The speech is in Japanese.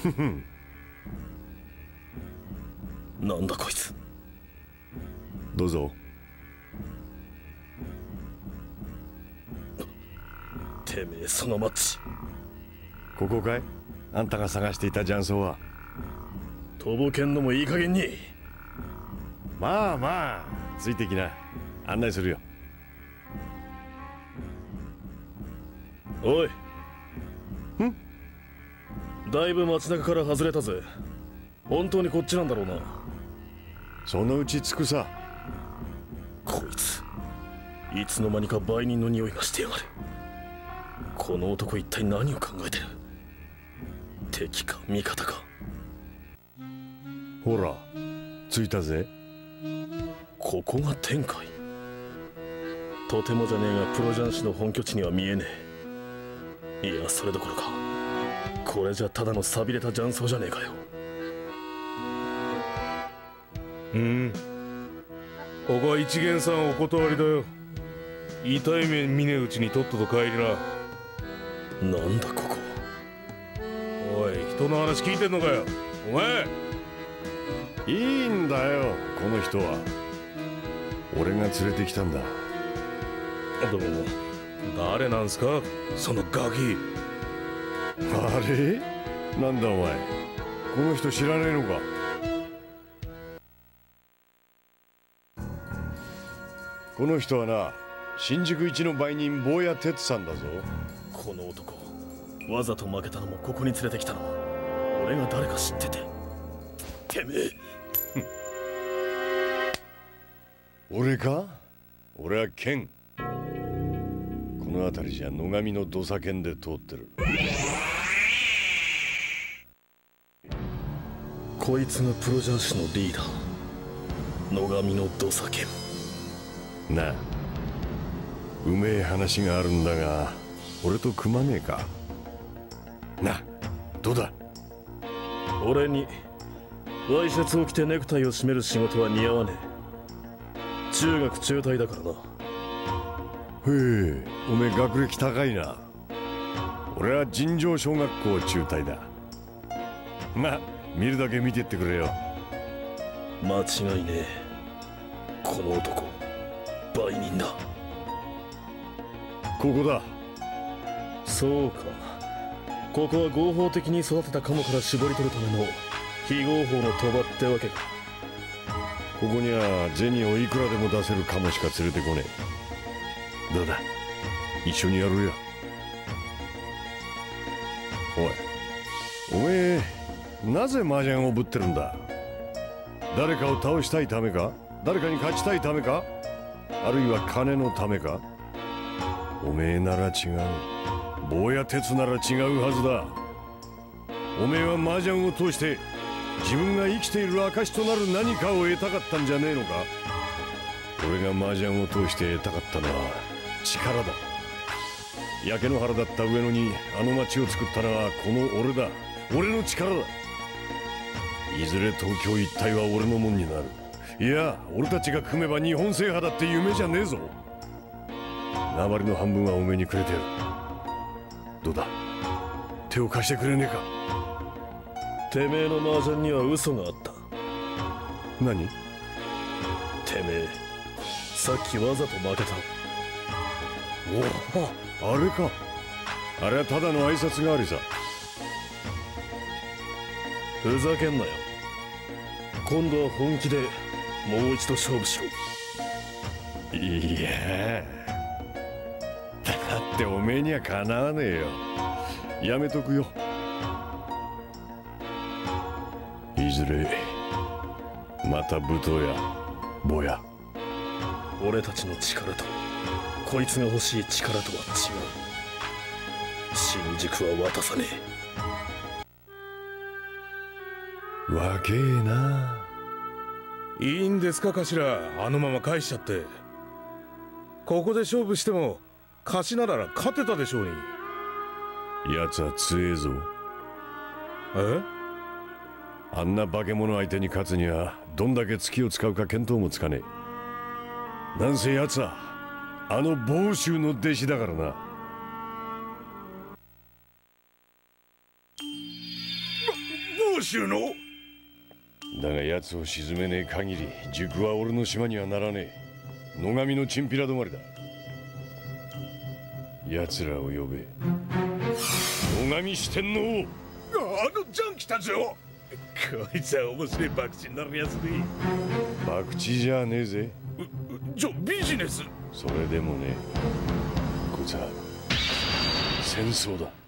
なんだこいつ。 どうぞ。 てめえそのマッチ。 ここかい？あんたが探していた雀荘は。 とぼけんのもいい加減に。 まあまあついてきな。案内するよ。 おい。だいぶ街中から外れたぜ。本当にこっちなんだろうな。 そのうち着くさ。 こいついつの間にか売人の匂いがしてやがる。この男一体何を考えてる。敵か味方か。 ほら着いたぜ。 ここが天海。とてもじゃねえがプロ雀士の本拠地には見えねえ。いやそれどころかこれじゃただの寂れた雀荘じゃねえかよ。 ここは一元さんお断りだよ。痛い目見ねえうちにとっとと帰りな。 なんだここ。 おい人の話聞いてんのかよお前。 いいんだよこの人は。俺が連れてきたんだ。 でも誰なんすかそのガキ。 あれなんだお前この人知らねえのか。この人はな新宿一の売人坊や哲さんだぞ。 この男わざと負けたのもここに連れてきたのも俺が誰か知ってて。てめえ俺か。俺は剣。この辺りじゃ野上の土佐剣で通ってる。 こいつがプロ雀士のリーダー野上の土佐剣。 なあうめえ話があるんだが俺と組まねえか。なあどうだ。 俺にワイシャツを着てネクタイを締める仕事は似合わねえ。中学中退だからな。 へえおめえ学歴高いな。俺は尋常小学校中退だ。まあ見るだけ見てってくれよ。 間違いねえ。この男売人だ。 ここだ。 そうか。ここは合法的に育てたカモから絞り取るための非合法の賭場ってわけか。 ここには銭をいくらでも出せるカモしか連れてこねえ。どうだ一緒にやるよ。おいおめえなぜ麻雀をぶってるんだ。誰かを倒したいためか。誰かに勝ちたいためか。あるいは金のためか。おめえなら違う。坊や鉄なら違うはずだ。おめえは麻雀を通して自分が生きている証となる何かを得たかったんじゃねえのか。俺が麻雀を通して得たかったのは力だ。焼け野原だった上野にあの町を作ったのはこの俺だ。俺の力だ。いずれ東京一帯は俺のもんになる。いや俺たちが組めば日本制覇だって夢じゃねえぞ。名張の半分はおめえにくれてやる。どうだ手を貸してくれねえか。 てめえの麻雀には嘘があった。 何。 てめえさっきわざと負けた。 おおあれか。あれはただの挨拶代わりさ。 ふざけんなよ。今度は本気でもう一度勝負しろ。 いやだっておめえにはかなわねえよ。やめとくよ。いずれまた武闘や坊や。 俺たちの力とこいつが欲しい力とは違う。新宿は渡さねえ。わけえな。 いいんですか頭、あのまま返しちゃって。ここで勝負しても頭なら勝てたでしょうに。 奴は強えぞ。 え？ あんな化け物相手に勝つにはどんだけ月を使うか見当もつかねえ。なんせ奴はあの房州の弟子だからな。 州の？ だが奴を沈めねえ限り塾は俺の島にはならねえ。野上のチンピラ止まりだ。奴らを呼べ。野上四天王。 ジャン来たぞ。こいつは面白い博打になるやつで。 博打じゃねえぜ。 ビジネス。 それでもね、こいつは戦争だ。